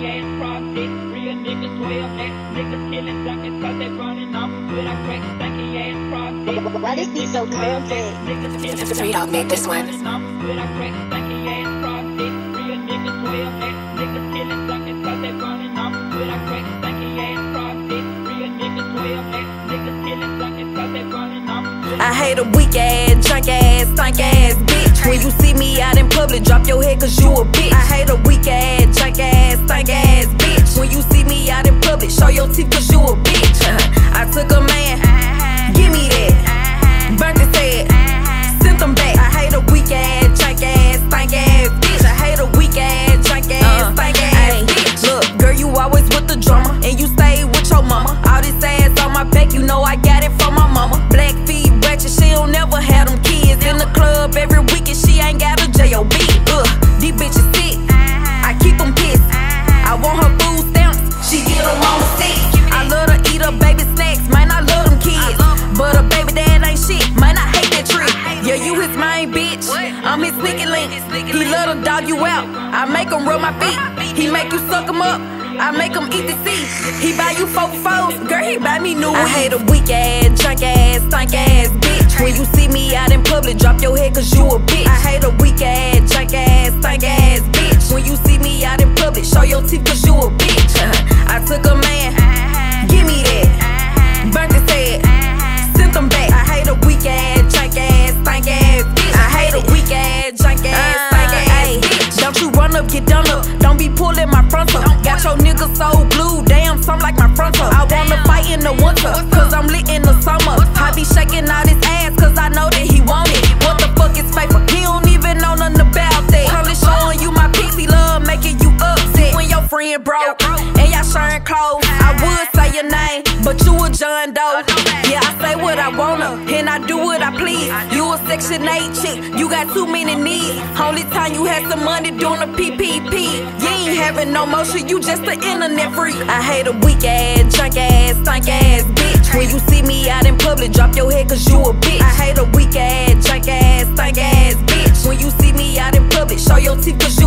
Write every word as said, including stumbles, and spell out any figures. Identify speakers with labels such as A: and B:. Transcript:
A: ass project. Real niggas twelve X, niggas killing suckers cause they running off with a crack stanky ass project.
B: Why this be so perfect?
A: Niggas killing
C: Three Dog made this one.
A: with a crack stanky ass project. Real niggas twelve X, niggas killing suckers cause they running off with a crack stanky ass project. Real niggas twelve X, niggas killing suckers cause they running off.
C: I hate a weak ass, drunk ass, stank ass bitch. When you see me out in public, drop your head cause you a bitch. I hate a weak ass, drunk ass, stank ass bitch. When you see me out in public, show your teeth cause you a bitch. I took a man, give me that. Burnt his head, sent him back. I hate a weak ass, drunk ass, stank ass bitch. I hate a weak ass, drunk ass, stank ass bitch. Look, girl, you always with the drama, and you stay with your mama. All this ass on my back, you know I got it from my mama. Black feet, ratchet, she don't never have them kids. In the club every weekend, she ain't got a J O B. Ugh, these bitches sick, I keep them pissed. I want her food stamps, she get them on the stick. I love to eat her baby snacks, man, I love them kids. But a baby dad ain't shit, man, I hate that trick. Yeah, you his main bitch, I'm his sneaky link. He love to dog you out, I make him rub my feet. He make you suck him up, I make him eat the seat. He buy you four foes, girl, he buy me new. I hate a weak ass, drunk ass, stank ass bitch. When you see me out in public, drop your head cause you a bitch. I hate a weak ass, drunk ass, stank ass bitch. When you see me out in public, show your teeth cause you a bitch. I took a man, give me that. Burnt his head, sent him back. I hate a weak ass, drunk ass, stank ass bitch. I hate a weak ass, drunk ass, stank ass bitch. Don't you run up, get done up. Don't be pulling my frontal. Got your niggas so blue, damn, some like my frontal. I wanna fight in the winter, cause I'm lit in the summer. I be shaking all this ass, cause I know that he want it. What the fuck is paper? He don't even know nothing about that. Probably showing you my pixie love, making you upset. When your friend broke, and y'all sharing clothes, I would say your name, but you a John Doe. Yeah, I say what I wanna, and I do what I please. You a Section eight chick, you got too many needs. Only time you had some money doing a P P P. You ain't having no motion, you just an internet freak. I hate a weak ass, drunk ass, stank ass bitch. When you see me out in public, drop your head cause you a bitch. I hate a weak ass, drunk ass, stank ass bitch. When you see me out in public, show your teeth cause you